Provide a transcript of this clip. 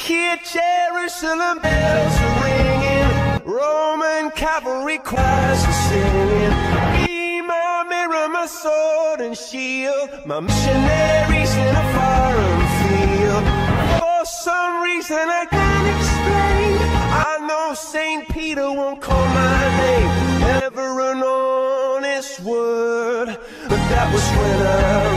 hear Jerusalem bells are ringing, Roman cavalry choirs are singing. Be my mirror, my sword and shield, my missionaries in a foreign field. For some reason I can't explain, I know St. Peter won't call my name. Never an honest word, but that was when I